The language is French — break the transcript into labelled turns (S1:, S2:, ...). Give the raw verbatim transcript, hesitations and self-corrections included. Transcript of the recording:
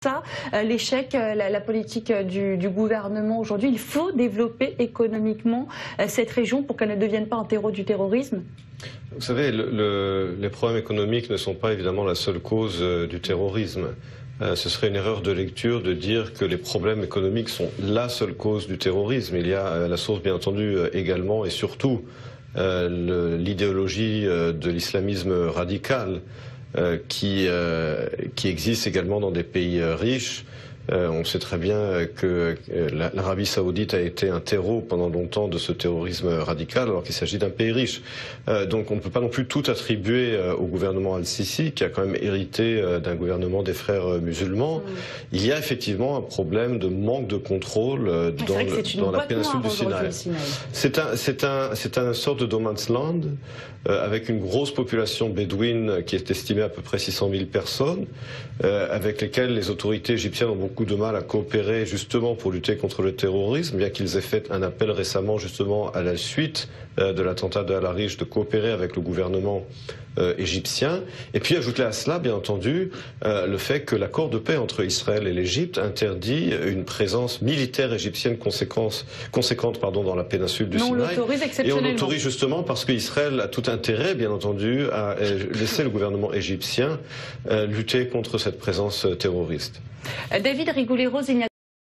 S1: ça euh, l'échec, euh, la, la politique du, du gouvernement aujourd'hui? Il faut développer économiquement euh, cette région pour qu'elle ne devienne pas un terreau du terrorisme?
S2: Vous savez, le, le, les problèmes économiques ne sont pas évidemment la seule cause euh, du terrorisme. Euh, ce serait une erreur de lecture de dire que les problèmes économiques sont la seule cause du terrorisme. Il y a euh, la source, bien entendu, euh, également et surtout euh, l'idéologie euh, de l'islamisme radical euh, qui, euh, qui existe également dans des pays euh, riches. Euh, on sait très bien que euh, l'Arabie saoudite a été un terreau pendant longtemps de ce terrorisme radical, alors qu'il s'agit d'un pays riche. Euh, donc on ne peut pas non plus tout attribuer euh, au gouvernement Al-Sisi, qui a quand même hérité euh, d'un gouvernement des frères euh, musulmans. Mmh. Il y a effectivement un problème de manque de contrôle euh, dans, le, dans la péninsule du Sinaï. C'est un, c'est un, c'est un sorte de no man's land, euh, avec une grosse population bédouine qui est estimée à peu près six cent mille personnes, euh, avec lesquelles les autorités égyptiennes ont beaucoup beaucoup de mal à coopérer justement pour lutter contre le terrorisme, bien qu'ils aient fait un appel récemment justement à la suite euh, de l'attentat de Al-Arish de coopérer avec le gouvernement euh, égyptien. Et puis ajouter à cela, bien entendu, euh, le fait que l'accord de paix entre Israël et l'Égypte interdit une présence militaire égyptienne conséquente, conséquente pardon, dans la péninsule du Sinaï. Et on l'autorise justement parce qu'Israël a tout intérêt, bien entendu, à laisser le gouvernement égyptien euh, lutter contre cette présence terroriste.
S1: David Rigoulet-Rose,